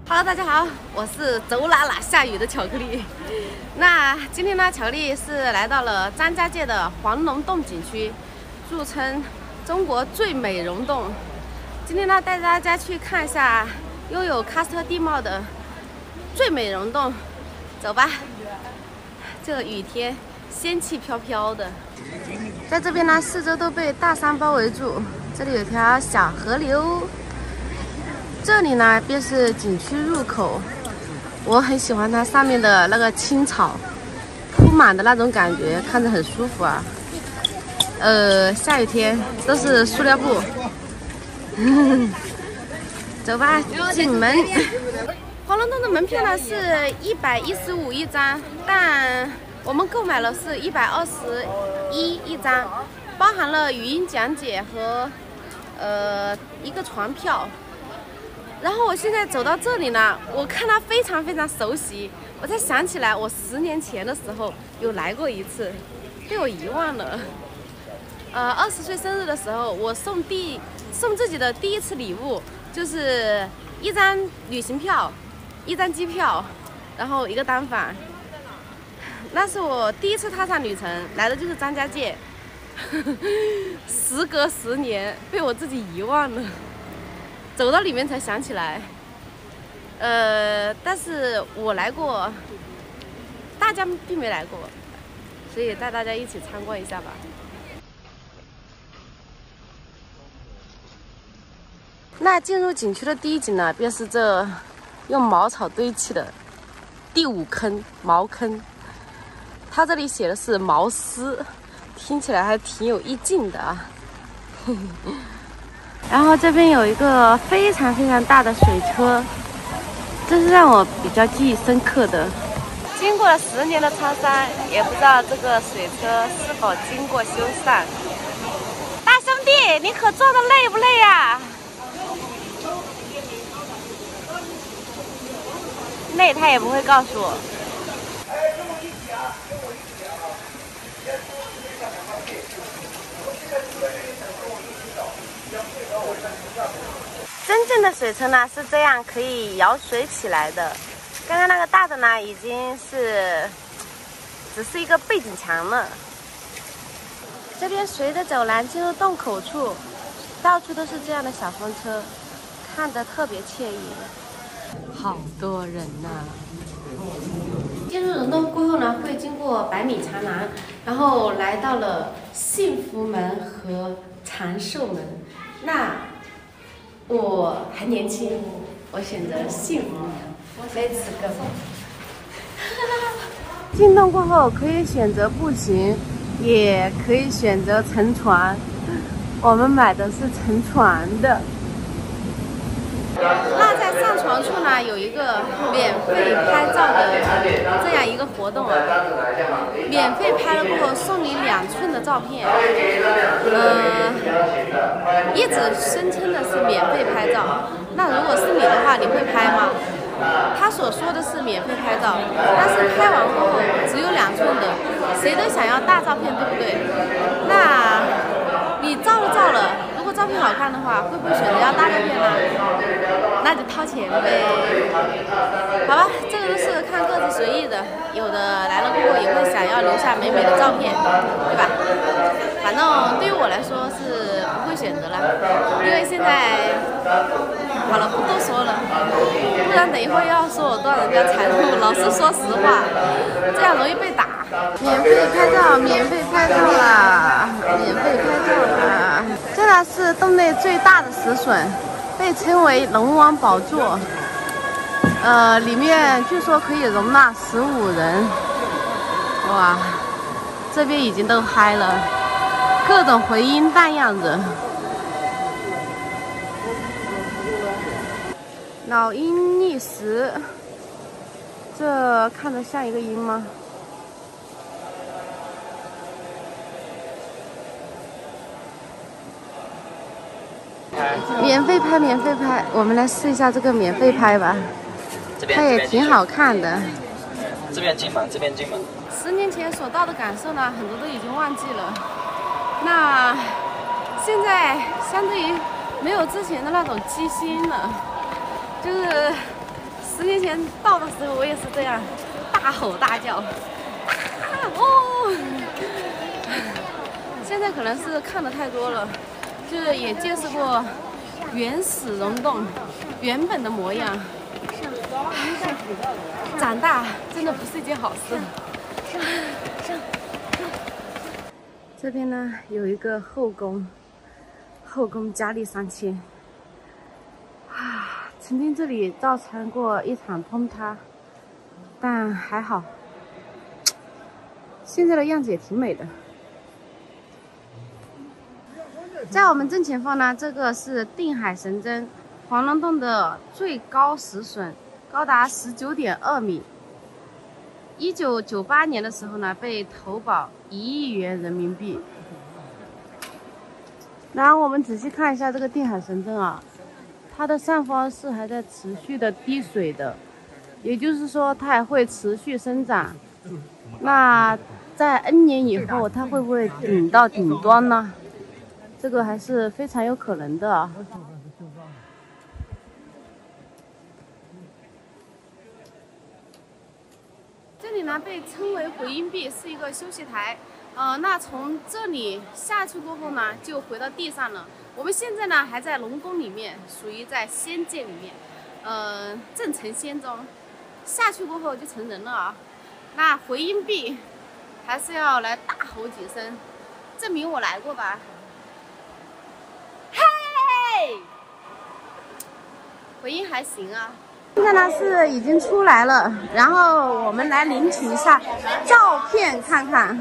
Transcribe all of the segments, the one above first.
Hello， 大家好，我是走哪哪下雨的巧克力。那今天呢，巧克力是来到了张家界的黄龙洞景区，著称中国最美溶洞。今天呢，带大家去看一下拥有喀斯特地貌的最美溶洞。走吧，这个雨天仙气飘飘的。在这边呢，四周都被大山包围住，这里有条小河流。 这里呢，便是景区入口。我很喜欢它上面的那个青草铺满的那种感觉，看着很舒服啊。下雨天都是塑料布。走吧，进门。黄龙洞的门票呢是115一张，但我们购买了是121一张，包含了语音讲解和一个船票。 然后我现在走到这里呢，我看它非常熟悉，我才想起来我10年前的时候有来过一次，被我遗忘了。20岁生日的时候，我送自己的第一次礼物就是一张旅行票、一张机票，然后一个单反。那是我第一次踏上旅程，来的就是张家界。时隔10年，被我自己遗忘了。 走到里面才想起来，但是我来过，大家并没来过，所以带大家一起参观一下吧。那进入景区的第一景呢，便是这用茅草堆砌的第5坑茅坑，它这里写的是茅丝，听起来还挺有意境的啊。然后这边有一个非常大的水车，这是让我比较记忆深刻的。经过了10年的沧桑，也不知道这个水车是否经过修缮。大兄弟，你可坐得累不累呀？累他也不会告诉我。 真正的水车呢是这样可以舀水起来的，刚刚那个大的呢已经是只是一个背景墙了。这边随着走廊进入洞口处，到处都是这样的小风车，看着特别惬意。好多人呐！进入溶洞过后呢，会经过100米长廊，然后来到了幸福门和长寿门。那 我还年轻，我选择幸福门。Let's go。进洞过后可以选择步行，也可以选择乘船。我们买的是乘船的。那在上船处呢，有一个免费拍照的这样一个活动啊，免费拍了过后送你2寸的照片。一直声称的是免费拍照，那如果是你的话，你会拍吗？他所说的是免费拍照，但是拍完过后只有2寸的，谁都想要大照片，对不对？那你照了，如果照片好看的话，会不会选择要大照片呢？那就掏钱呗。好吧，这个都是看个人随意的，有的来了过后也会想要留下美美的照片，对吧？ 反正对于我来说是不会选择了，因为现在好了，不多说了，不然等一会儿要说我断人家财路。老是说实话，这样容易被打。免费拍照，免费拍照啦，免费拍照啦！这呢是洞内最大的石笋，被称为龙王宝座。里面据说可以容纳15人。哇，这边已经都嗨了。 各种回音弹样着。老鹰觅食，这看着像一个鹰吗？免费拍，免费拍，我们来试一下这个免费拍吧。它也挺好看的。 这边进门，这边进门。 10年前所到的感受呢，很多都已经忘记了。那现在相对于没有之前的那种激心了，就是 10年前到的时候，我也是这样大吼大叫。哦，现在可能是看的太多了，就是也见识过原始溶洞原本的模样。长大真的不是一件好事。这边呢有一个后宫，后宫佳丽3000。曾经这里造成过一场崩塌，但还好，现在的样子也挺美的。在我们正前方呢，这个是定海神针，黄龙洞的最高石笋，高达19.2米。1998年的时候呢，被投保1亿元人民币。然后我们仔细看一下这个定海神针啊，它的上方是还在持续的滴水的，也就是说它还会持续生长。那在 N 年以后，它会不会顶到顶端呢？这个还是非常有可能的啊。这里呢被称为回音壁，是一个休息台。那从这里下去过后呢，就回到地上了。我们现在呢还在龙宫里面，属于在仙界里面，正成仙中。下去过后就成人了啊。那回音壁还是要来大吼几声，证明我来过吧。嘿，回音还行啊。现在呢是已经出来了，然后我们来领取一下照片看看。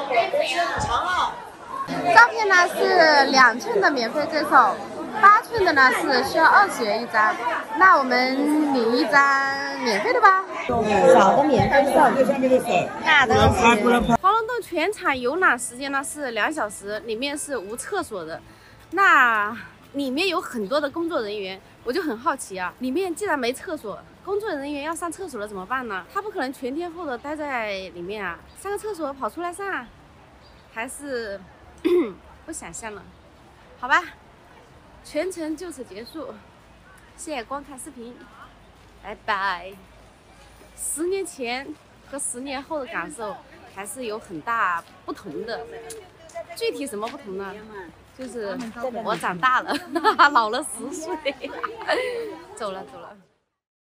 照片呢是2寸的免费赠送，8寸的呢是需要20元一张。那我们领一张免费的吧。小的免费送，大的是。黄龙洞全场游览时间呢是2小时，里面是无厕所的。那里面有很多的工作人员，我就很好奇啊，里面既然没厕所，工作人员要上厕所了怎么办呢？他不可能全天候的待在里面啊，上个厕所跑出来上，还是不想象了。好吧，全程就此结束，谢谢观看视频，拜拜。10年前和10年后的感受还是有很大不同的，具体什么不同呢？就是我长大了，老了10岁，走了。